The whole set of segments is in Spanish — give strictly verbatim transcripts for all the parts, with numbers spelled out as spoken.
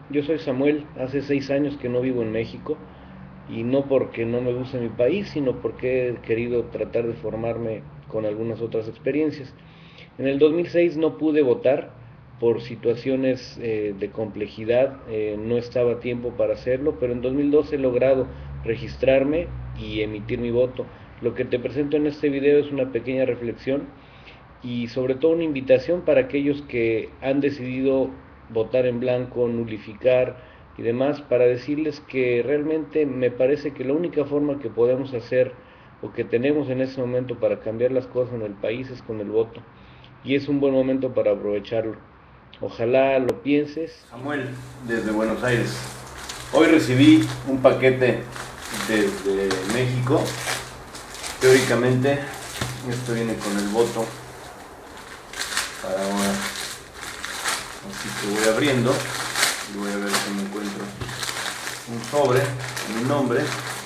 Yo soy Samuel, hace seis años que no vivo en México y no porque no me guste mi país, sino porque he querido tratar de formarme con algunas otras experiencias. En el dos mil seis no pude votar por situaciones eh, de complejidad, eh, no estaba a tiempo para hacerlo, pero en dos mil doce he logrado registrarme y emitir mi voto. Lo que te presento en este video es una pequeña reflexión y sobre todo una invitación para aquellos que han decidido votar en blanco, nulificar y demás, para decirles que realmente me parece que la única forma que podemos hacer o que tenemos en este momento para cambiar las cosas en el país es con el voto, y es un buen momento para aprovecharlo. Ojalá lo pienses. Samuel, desde Buenos Aires. Hoy recibí un paquete desde México. Teóricamente esto viene con el voto para ahora, así que voy abriendo y voy a ver si me encuentro un sobre con mi nombre,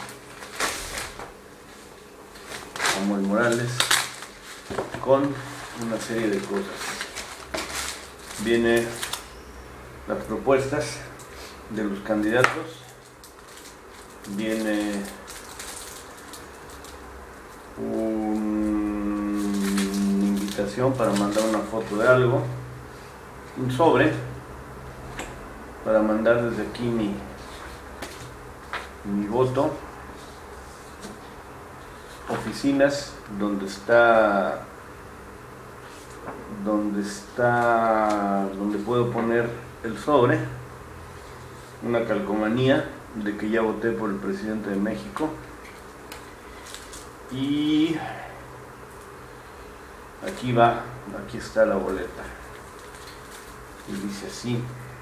Samuel Morales, con una serie de cosas. Viene las propuestas de los candidatos, viene una invitación para mandar una foto de algo, un sobre para mandar desde aquí mi, mi voto, oficinas donde está donde está donde puedo poner el sobre, una calcomanía de que ya voté por el presidente de México, y aquí va, aquí está la boleta y dice así,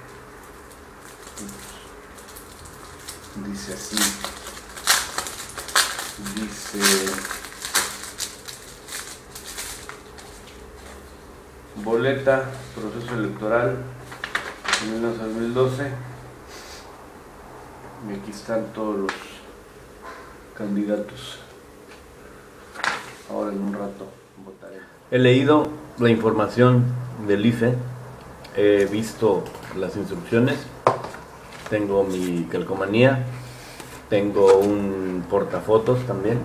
dice así, dice boleta, proceso electoral dos mil doce, y aquí están todos los candidatos. Ahora en un rato votaré. He leído la información del I F E, he visto las instrucciones, tengo mi calcomanía, tengo un portafotos también,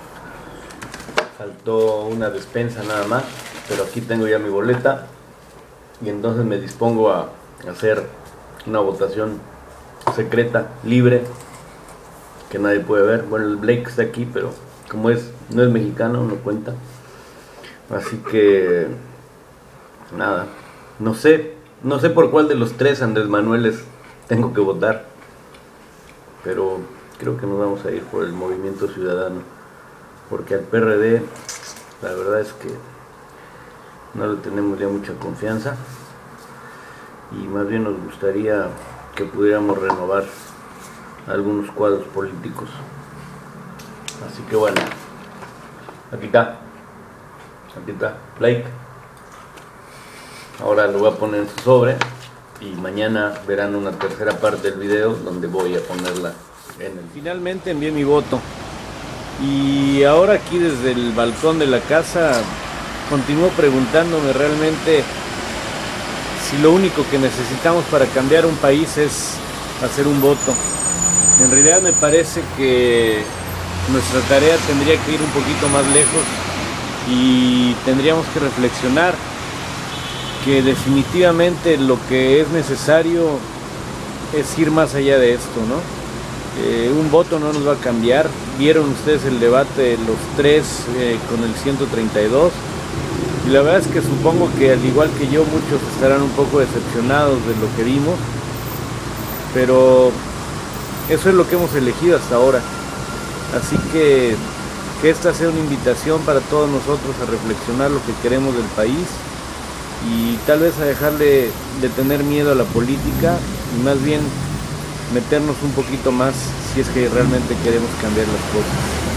faltó una despensa nada más, pero aquí tengo ya mi boleta y entonces me dispongo a hacer una votación secreta, libre, que nadie puede ver. Bueno, el Blake está aquí, pero como es no es mexicano, no cuenta. Así que nada, no sé, no sé por cuál de los tres Andrés Manueles tengo que votar, pero creo que nos vamos a ir por el Movimiento Ciudadano, porque al P R D la verdad es que no le tenemos ya mucha confianza y más bien nos gustaría que pudiéramos renovar algunos cuadros políticos. Así que bueno, aquí está, aquí está, Blake. Ahora lo voy a poner en su sobre y mañana verán una tercera parte del video donde voy a ponerla en el... Finalmente envié mi voto y ahora aquí desde el balcón de la casa continúo preguntándome realmente si lo único que necesitamos para cambiar un país es hacer un voto. En realidad me parece que nuestra tarea tendría que ir un poquito más lejos y tendríamos que reflexionar que definitivamente lo que es necesario es ir más allá de esto, ¿no? Eh, un voto no nos va a cambiar. Vieron ustedes el debate de los tres eh, con el ciento treinta y dos y la verdad es que supongo que al igual que yo muchos estarán un poco decepcionados de lo que vimos, pero eso es lo que hemos elegido hasta ahora. Así que que esta sea una invitación para todos nosotros a reflexionar lo que queremos del país y tal vez a dejarle de tener miedo a la política y más bien meternos un poquito más si es que realmente queremos cambiar las cosas.